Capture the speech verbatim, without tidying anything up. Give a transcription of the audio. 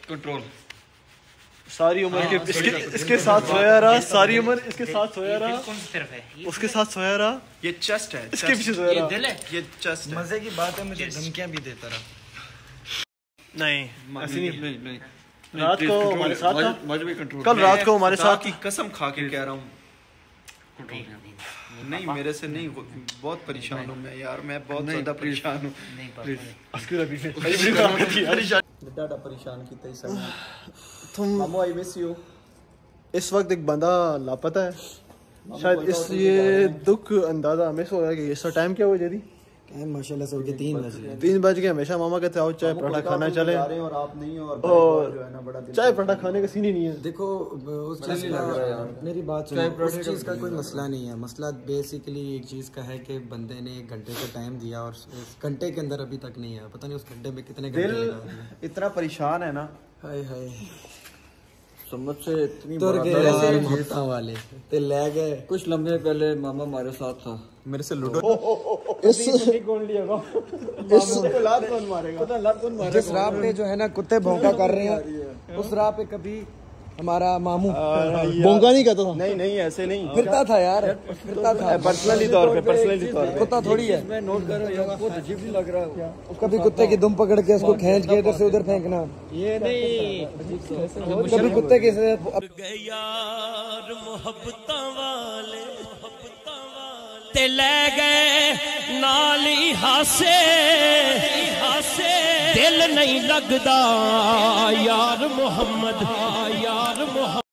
Control ساری عمر کے اس کے اس کے ساتھ سویا رہا, ساری عمر اس کے ساتھ سویا رہا, اس کے ساتھ سویا رہا. یہ چیسٹ ہے, اس کے پیچھے سویا رہا. دل ہے, یہ چیسٹ ہے. مزے کی بات ہے, مجھے دھمکیاں بھی دیتا رہا. نہیں ایسی نہیں, نہیں رات کو ہمارے ساتھ تھا, مجھے بھی کنٹرول. کل رات کو ہمارے ساتھ کی قسم کھا کے کہہ رہا ہوں, نہیں میرے سے نہیں, بہت پریشان ہوں میں یار, میں بہت زیادہ پریشان ہوں. ڈاڈا پریشان کیتا ہی سب. تم مامو آئی مس یو. اس وقت ایک بندہ لاپتہ ہے, شاید اس لیے دکھ اندازہ ہمیں سے ہو رہا ہے کہ اس کا ٹائم کیا ہوا جدی ماشاء اللہ سب کے تین بج گئے. تین بج گئے. ہمیشہ ماما کہتے آؤ چائے پراٹھا کھانا چلے, اور آپ نہیں ہو, اور چائے پراٹھا کھانے کا سین ہی نہیں ہے. دیکھو اس چیز کا, میری بات سنو, اس چیز کا کوئی مسئلہ نہیں ہے. مسئلہ بیسیکلی ایک چیز کا ہے کہ بندے نے ایک گھنٹے کا ٹائم دیا اور اس گھنٹے کے اندر ابھی تک نہیں آیا. پتہ نہیں اس گھنٹے میں کتنے گھنٹے لگا. اتنا پریشان ہے نا, ہائے ہائے سمجھ سے اتنی تر گئے یار محبتاں والے تے لے گئے. کچھ لمحے پہلے ماما ہمارے ساتھ تھا, میرے سے لوڈو. جس راہ پہ جو ہے نا کتے بھونکا کر رہے ہیں, اس راہ پہ کبھی ہمارا ماموں بونگا نہیں کہتا تھا. نہیں نہیں ایسے نہیں, پھرتا تھا یار, پھرتا تھا پرسنلی طور پہ, پرسنلی طور پہ. کتا تھوڑی ہے. میں نوٹ کر رہا ہوں, بہت عجیب لگ رہا ہے. کبھی کتے کی دم پکڑ کے اس کو کھینچ کے ادھر سے ادھر پھینکنا, یہ نہیں کبھی کتے کے سے یار محبتاں والے تے لے گئے نالی ہاسے ہاسے, دل نہیں لگدا یار محمد, یار محمد.